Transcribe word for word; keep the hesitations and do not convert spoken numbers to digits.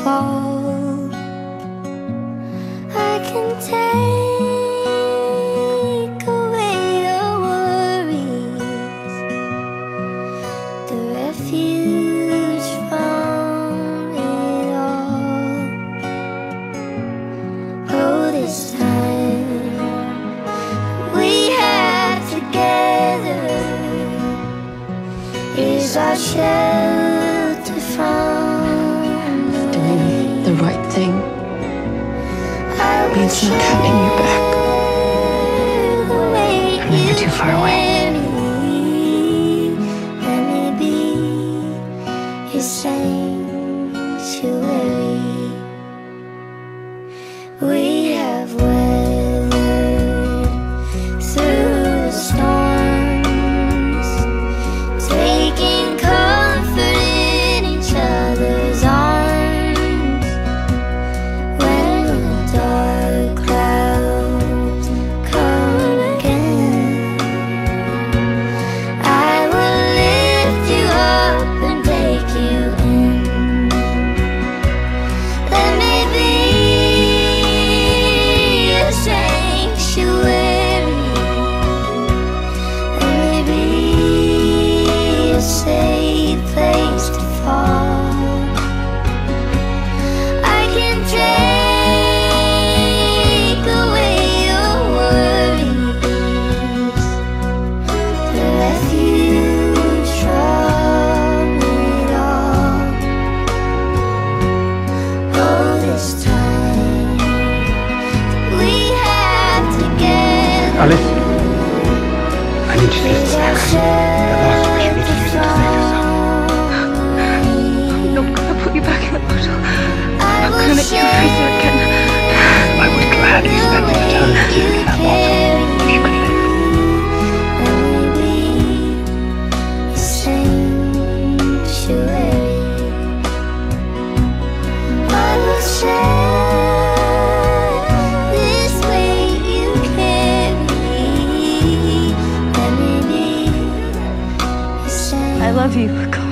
fall. I can take away your worries, the refuge from it all. Oh, this time we have together is our shelter from the rain. The right thing means not having you back. I'm never too far away. Let me be your sanctuary. We have weathered through the storms, taking comfort in each other's arms. When the dark clouds come again, I will lift you up and take you in. Let me be a sanctuary. Let me be a safe place to fall. I can take away your worries, the refuge from it all. Oh, this time we have together Alice, I need you to listen to me, okay? The last wish you need to use it to save yourself. I'm not gonna put you back in the bottle. I'm not gonna make you face it again. I would gladly spend an eternity in that bottle if you could live. I love you.